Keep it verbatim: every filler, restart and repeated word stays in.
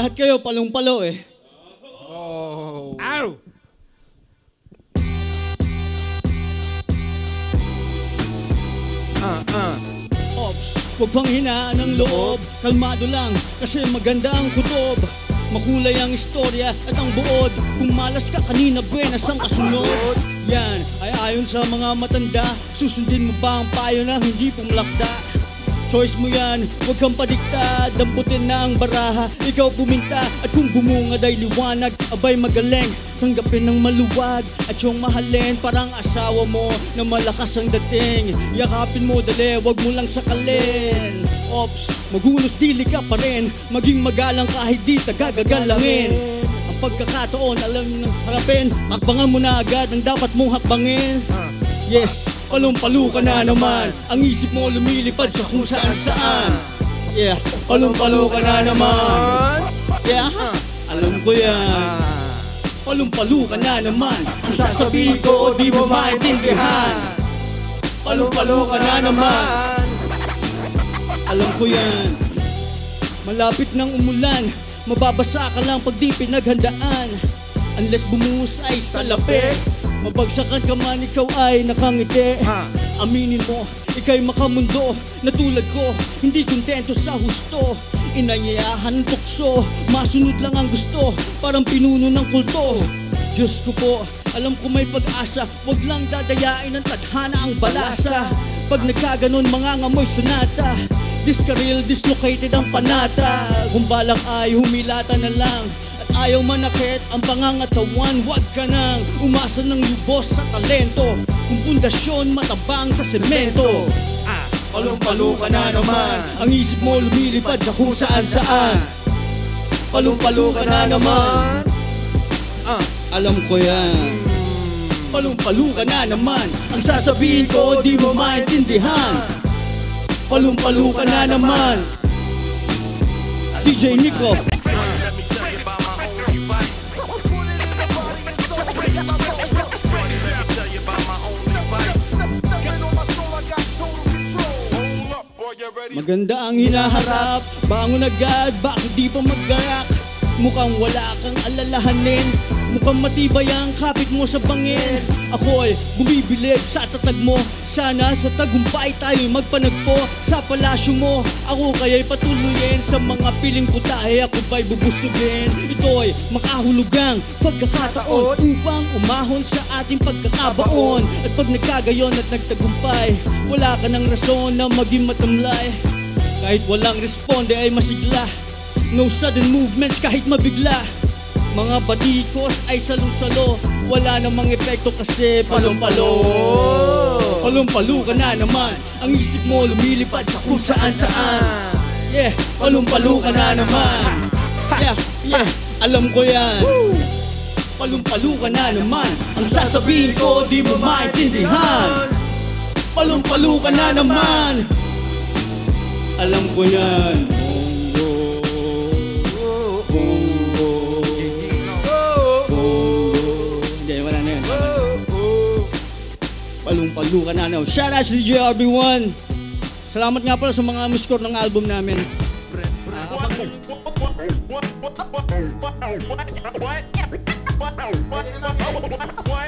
Lahat kayo palong-palo eh. Oh. Ow! Ah, ah. Ops, huwag pang hinaan ng loob. Kalmado lang, kasi maganda ang kutob. Makulay ang istorya at ang buod. Kung malas ka kanina, buenas ang kasunod. Yan ay ayon sa mga matanda. Susundin mo ba ang payo na hindi pumalakda? Choice mo yan, huwag kang padikta. Damputin na ang baraha, ikaw puminta. At kung bumungad ay liwanag, abay magaling. Tanggapin ng maluwag at yung mahalin. Parang asawa mo na malakas ang dating. Yakapin mo dali, huwag mo lang sakalin. Ops, magulos dili ka pa rin. Maging magalang kahit di tagagagalangin. Ang pagkakataon, alam ng harapin. Hakbangan mo na agad ang dapat mong hakbangin. Yes, palong-palo ka na naman. Ang isip mo lumilipad sa kung saan saan. Yeah, palong-palo ka na naman. Yeah, alam ko yan. Palong-palo ka na naman. Ang sasabihin ko di mo maintindihan. Palong-palo ka na naman. Alam ko yan. Malapit nang umulan, mababasa ka lang pag di pinaghandaan. Unless bumuhos ay salapi. Mabagsakan ka man, ikaw ay nakangiti. Aminin mo, ika'y makamundo na tulad ko, hindi kontento sa husto. Inanyayahan ng tukso, masunod lang ang gusto, parang pinuno ng kulto. Diyos ko po, alam ko may pag-asa, wag lang dadayain ng tadhana ang balasa. Pag nagkaganon, mga ngamoy sonata, diskaril, dislocated ang panata. Kung balak ay humilata na lang, ayaw manakit ang pangangatawan, wag ka nang umasa ng lubos sa talento. Kung pundasyon matabang sa semento. Ah, palong-palo ka na naman. Ang isip mo lumilipad sa kung saan saan. Palong-palo ka na naman. Ah, alam ko yan. Palong-palo ka na naman. Ang sasabihin ko di mo maintindihan. Palong-palo ka na naman. D J Nico. Maganda ang hinaharap, bangon agad, bakit di pa maggayak? Mukhang wala kang alalahanin, mukhang matibay ang kapit mo sa bangin. Ako'y bumibilib sa tatag mo, sana sa tagumpay tayo'y magpanagpo. Sa palasyo mo, ako kaya'y patuloyin. Sa mga piling putahe, ako ba'y bubusugin. Ito'y makahulugang pagkakataon upang umahon sa ating pagkakabaon. At pag nagkagayon at nagtagumpay, wala ka ng rason na maging matamlay. Kahit walang responde ay masigla, no sudden movements kahit mabigla. Mga batikos ay salong-salo, wala namang epekto kasi palong-palo. Palong-palo ka na naman, ang isip mo lumilipad sa kung saan-saan. Yeah, palong-palo ka na naman. Yeah, yeah, alam ko yan. Palong-palo ka na naman, ang sasabihin ko di mo maintindihan. Palong-palo ka na naman. Alam ko yan. Palong-palo ka na naman. Shout out to D J R B one. Salamat nga pala sa mga muskor ng album namin. Uh,